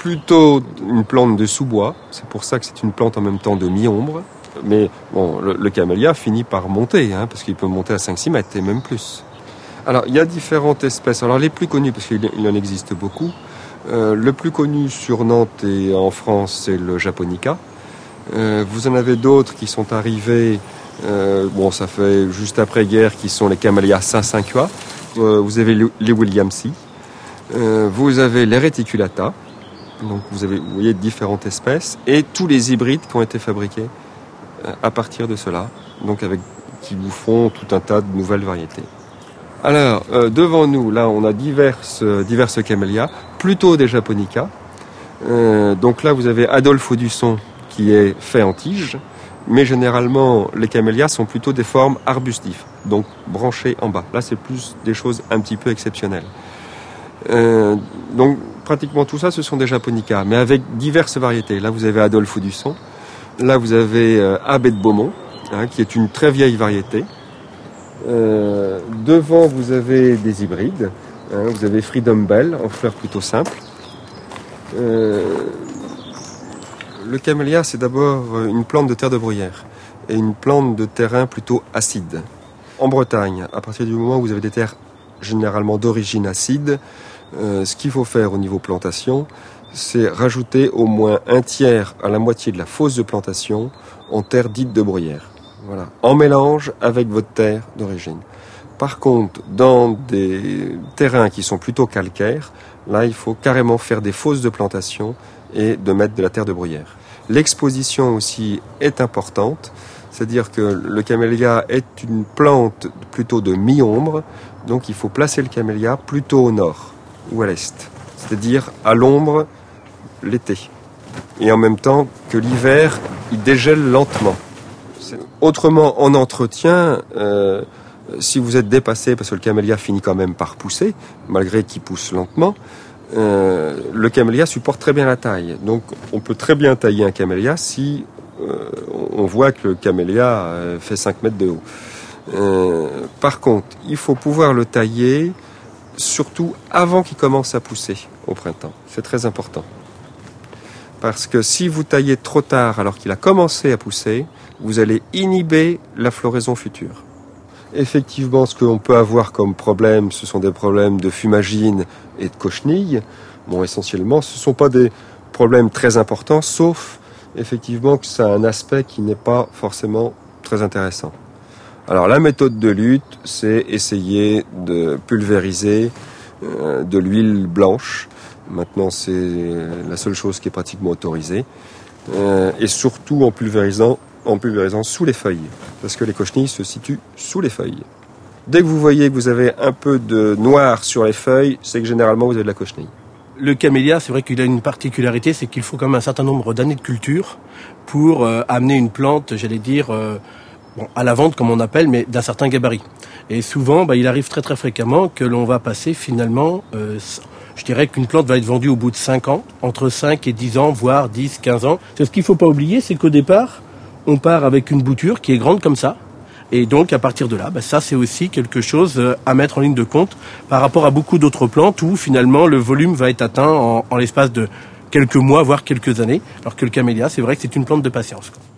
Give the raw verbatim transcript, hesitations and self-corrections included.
plutôt une plante de sous-bois. C'est pour ça que c'est une plante en même temps de mi-ombre. Mais bon, le, le camélia finit par monter, hein, parce qu'il peut monter à cinq six mètres et même plus. Alors, il y a différentes espèces. Alors, les plus connues, parce qu'il en existe beaucoup. Euh, le plus connu sur Nantes et en France, c'est le japonica. Euh, vous en avez d'autres qui sont arrivés, euh, bon, ça fait juste après-guerre, qui sont les camélias cincinqua. Euh, vous avez les williamsii. Euh, vous avez les reticulata. Donc, vous avez, vous voyez, différentes espèces. Et tous les hybrides qui ont été fabriqués euh, à partir de cela. Donc, avec, qui vous font tout un tas de nouvelles variétés. Alors, euh, devant nous, là, on a diverses, euh, diverses camélias, plutôt des japonica. Euh, donc là, vous avez Adolphe Audusson, qui est fait en tige, mais généralement, les camélias sont plutôt des formes arbustives, donc branchées en bas. Là, c'est plus des choses un petit peu exceptionnelles. Euh, donc, pratiquement tout ça, ce sont des japonica, mais avec diverses variétés. Là, vous avez Adolphe Audusson. Là, vous avez euh, Abbé de Beaumont, hein, qui est une très vieille variété. Euh, devant, vous avez des hybrides. Hein, vous avez Freedom Bell, en fleurs plutôt simples. Euh, le camélia, c'est d'abord une plante de terre de bruyère et une plante de terrain plutôt acide. En Bretagne, à partir du moment où vous avez des terres généralement d'origine acide, euh, ce qu'il faut faire au niveau plantation, c'est rajouter au moins un tiers à la moitié de la fosse de plantation en terre dite de bruyère. Voilà, en mélange avec votre terre d'origine. Par contre, dans des terrains qui sont plutôt calcaires, là, il faut carrément faire des fosses de plantation et de mettre de la terre de bruyère. L'exposition aussi est importante, c'est-à-dire que le camélia est une plante plutôt de mi-ombre, donc il faut placer le camélia plutôt au nord ou à l'est, c'est-à-dire à l'ombre l'été. Et en même temps que l'hiver, il dégèle lentement. Autrement, en entretien, euh, si vous êtes dépassé, parce que le camélia finit quand même par pousser, malgré qu'il pousse lentement, euh, le camélia supporte très bien la taille. Donc on peut très bien tailler un camélia si euh, on voit que le camélia euh, fait cinq mètres de haut. Euh, par contre, il faut pouvoir le tailler, surtout avant qu'il commence à pousser au printemps. C'est très important. Parce que si vous taillez trop tard alors qu'il a commencé à pousser, vous allez inhiber la floraison future. Effectivement, ce qu'on peut avoir comme problème, ce sont des problèmes de fumagine et de cochenille. Bon, essentiellement, ce ne sont pas des problèmes très importants, sauf effectivement que ça a un aspect qui n'est pas forcément très intéressant. Alors, la méthode de lutte, c'est essayer de pulvériser euh, de l'huile blanche. Maintenant, c'est la seule chose qui est pratiquement autorisée. Euh, et surtout en pulvérisant, en pulvérisant sous les feuilles. Parce que les cochenilles se situent sous les feuilles. Dès que vous voyez que vous avez un peu de noir sur les feuilles, c'est que généralement vous avez de la cochenille. Le camélia, c'est vrai qu'il a une particularité, c'est qu'il faut quand même un certain nombre d'années de culture pour euh, amener une plante, j'allais dire, euh, bon, à la vente comme on appelle, mais d'un certain gabarit. Et souvent, bah, il arrive très très fréquemment que l'on va passer finalement... Euh, Je dirais qu'une plante va être vendue au bout de cinq ans, entre cinq et dix ans, voire dix, quinze ans. Ce qu'il ne faut pas oublier, c'est qu'au départ, on part avec une bouture qui est grande comme ça. Et donc, à partir de là, bah, ça, c'est aussi quelque chose à mettre en ligne de compte par rapport à beaucoup d'autres plantes où, finalement, le volume va être atteint en, en l'espace de quelques mois, voire quelques années. Alors que le camélia, c'est vrai que c'est une plante de patience, quoi.